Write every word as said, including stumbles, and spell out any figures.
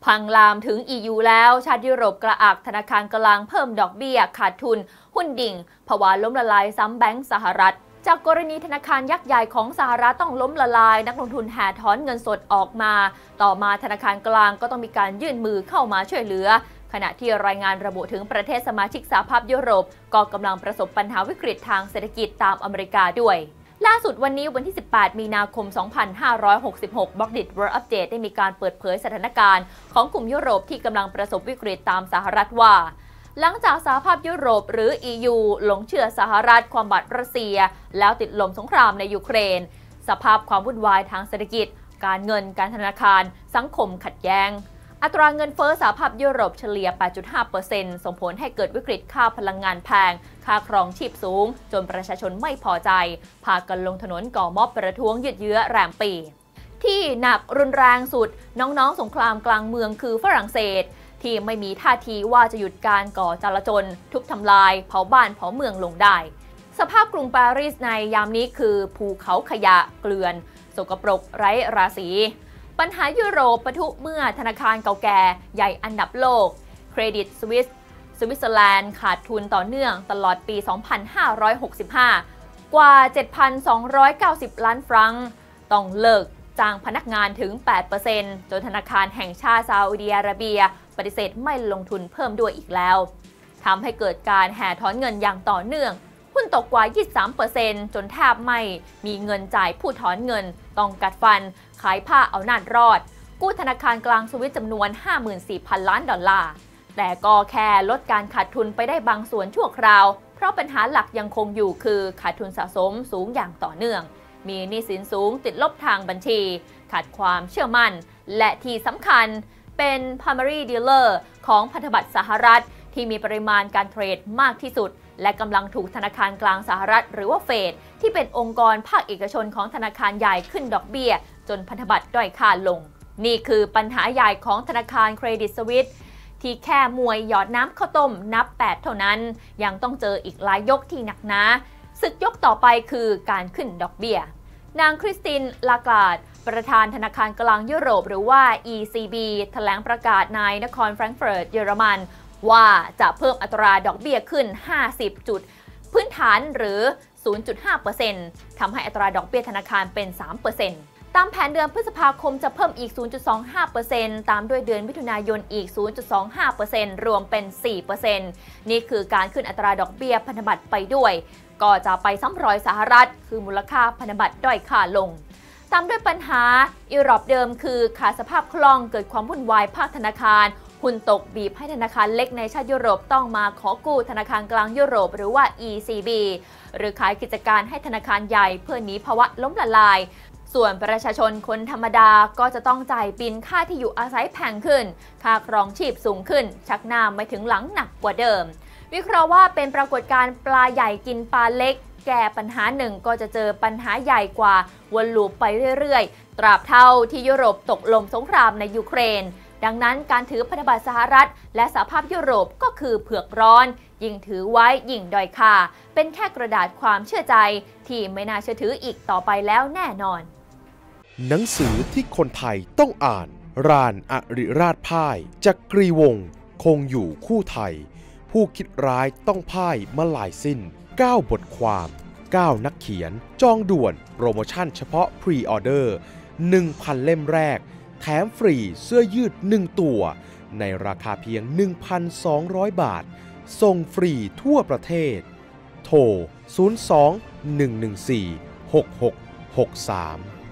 พังลามถึง อี ยู แล้วชาติยุโรปกระอักธนาคารกลางเพิ่มดอกเบี้ยขาดทุนหุ้นดิ่งภาวะล้มละลายซ้ำแบงก์สหรัฐจากกรณีธนาคารยักษ์ใหญ่ของสหรัฐต้องล้มละลายนักลงทุนแห่ถอนเงินสดออกมาต่อมาธนาคารกลางก็ต้องมีการยื่นมือเข้ามาช่วยเหลือขณะที่รายงานระบุถึงประเทศสมาชิกสหภาพยุโรปก็กำลังประสบปัญหาวิกฤตทางเศรษฐกิจตามอเมริกาด้วยล่าสุดวันนี้วันที่สิบแปดมีนาคมสองพันห้าร้อยหกสิบหก Bloomberg World Update ได้มีการเปิดเผยสถานการณ์ของกลุ่มยุโรปที่กำลังประสบวิกฤตตามสหรัฐว่าหลังจากสหภาพยุโรปหรือ อี ยู หลงเชื่อสหรัฐความบาดรัสเซียแล้วติดลมสงครามในยูเครนสภาพความวุ่นวายทางเศรษฐกิจการเงินการธนาคารสังคมขัดแย้งอัตราเงินเฟ้อสหภาพยุโรปเฉลี่ย แปดจุดห้าเปอร์เซ็นต์ ส่งผลให้เกิดวิกฤตค่าพลังงานแพงค่าครองชีพสูงจนประชาชนไม่พอใจพากันลงถนนก่อม็อบประท้วงยืดเยื้อแรมปีที่หนักรุนแรงสุดน้องๆสงครามกลางเมืองคือฝรั่งเศสที่ไม่มีท่าทีว่าจะหยุดการก่อจลาจลทุบทำลายเผาบ้านเผาเมืองลงได้สภาพกรุงปารีสในยามนี้คือภูเขาขยะเกลื่อนสกปรกไร้ราศีปัญหายุโรปปะทุเมื่อธนาคารเก่าแก่ใหญ่อันดับโลกเครดิตสวิสสวิตเซอร์แลนด์ขาดทุนต่อเนื่องตลอดปี สองพันห้าร้อยหกสิบห้า กว่า เจ็ดพันสองร้อยเก้าสิบ ล้านฟรังก์ต้องเลิกจ้างพนักงานถึง แปดเปอร์เซ็นต์ จนธนาคารแห่งชาติซาอุดิอาระเบียปฏิเสธไม่ลงทุนเพิ่มด้วยอีกแล้วทำให้เกิดการแห่ถอนเงินอย่างต่อเนื่องหุ้นตกกว่า ยี่สิบสามเปอร์เซ็นต์ จนแทบไม่มีเงินจ่ายผู้ถอนเงินต้องกัดฟันขายผ้าเอาหน้ารอดกู้ธนาคารกลางสวิสจำนวน ห้าหมื่นสี่พัน ล้านดอลลาร์แต่ก็แค่ลดการขาดทุนไปได้บางส่วนชั่วคราวเพราะปัญหาหลักยังคงอยู่คือขาดทุนสะสมสูงอย่างต่อเนื่องมีหนี้สินสูงติดลบทางบัญชีขาดความเชื่อมั่นและที่สำคัญเป็น primary dealer ของพันธบัตรสหรัฐที่มีปริมาณการเทรดมากที่สุดและกำลังถูกธนาคารกลางสหรัฐหรือว่าเฟดที่เป็นองค์กรภาคเอกชนของธนาคารใหญ่ขึ้นดอกเบี้ยจนพันธบัตรด้อยค่าลงนี่คือปัญหาใหญ่ของธนาคารเครดิตสวิสที่แค่มวยหยอดน้ำข้าวต้มนับแปดเท่านั้นยังต้องเจออีกหลายยกที่หนักหนาศึกยกต่อไปคือการขึ้นดอกเบี้ยนางคริสตินลาการ์ดประธานธนาคารกลางยุโรปหรือว่า อี ซี บี แถลงประกาศในนครแฟรงก์เฟิร์ตเยอรมันว่าจะเพิ่มอัตราดอกเบี้ยขึ้นห้าสิบจุดพื้นฐานหรือ ศูนย์จุดห้าเปอร์เซ็นต์ ทำให้อัตราดอกเบี้ยธนาคารเป็น สามเปอร์เซ็นต์ ตามแผนเดือนพฤษภาคมจะเพิ่มอีก ศูนย์จุดสองห้าเปอร์เซ็นต์ ตามด้วยเดือนมิถุนายนอีก ศูนย์จุดสองห้าเปอร์เซ็นต์ รวมเป็น สี่เปอร์เซ็นต์ นี่คือการขึ้นอัตราดอกเบี้ยพันธบัตรไปด้วยก็จะไปซ้ำรอยสหรัฐคือมูลค่าพันธบัตรด้อยค่าลงตามด้วยปัญหายุโรปเดิมคือขาดสภาพคล่องเกิดความวุ่นวายภาคธนาคารหุ้นตกบีบให้ธนาคารเล็กในชาติยุโรปต้องมาขอกู้ธนาคารกลางยุโรปหรือว่า อี ซี บี หรือขายกิจการให้ธนาคารใหญ่เพื่อหนีภาวะล้มละลายส่วนประชาชนคนธรรมดาก็จะต้องจ่ายบินค่าที่อยู่อาศัยแพงขึ้นค่าครองชีพสูงขึ้นชักหน้าไม่ถึงหลังหนักกว่าเดิมวิเคราะห์ว่าเป็นปรากฏการณ์ปลาใหญ่กินปลาเล็กแก้ปัญหาหนึ่งก็จะเจอปัญหาใหญ่กว่าวนลูปไปเรื่อยๆตราบเท่าที่ยุโรปตกลมสงครามในยูเครนดังนั้นการถือพันธบัตรสหรัฐและสหภาพยุโรปก็คือเผือกร้อนยิ่งถือไว้ยิ่งด้อยค่าเป็นแค่กระดาษความเชื่อใจที่ไม่น่าเชื่อถืออีกต่อไปแล้วแน่นอนหนังสือที่คนไทยต้องอ่านรานอริราชพ่ายจักรีวงศ์คงอยู่คู่ไทยผู้คิดร้ายต้องพ่ายมาลายสิ้นเก้าบทความเก้านักเขียนจองด่วนโปรโมชั่นเฉพาะพรีออเดอร์ หนึ่งพัน เล่มแรกแถมฟรีเสื้อยืดหนึ่งตัวในราคาเพียง หนึ่งพันสองร้อย บาทส่งฟรีทั่วประเทศโทรศูนย์ สอง หนึ่ง หนึ่ง สี่ หก หก หก สาม